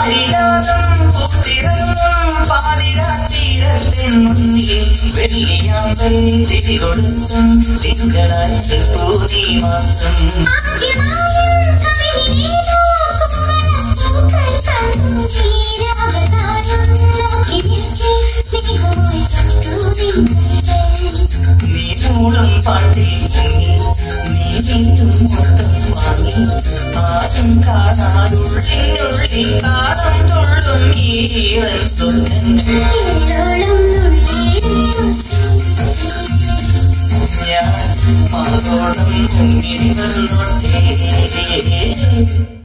പാതിരാത്തീരത്തിൻ മുന്നിൽ വെള്ളിയാമ്പൽ തിരികൊടുത്തും തിങ്കളാഴ്ച പൂതി മാസം നീനോളം പാട്ടി നീ വീണ്ടും മൊത്തം വാങ്ങി ആരും കാണാനുള്ളിനുള്ളിൽ കാലം തൊള്ളും ഈവൻ സ്വർഗങ്ങൾ ഞാൻ മാതോളം മുന്നിൽ വന്നോട്ടേ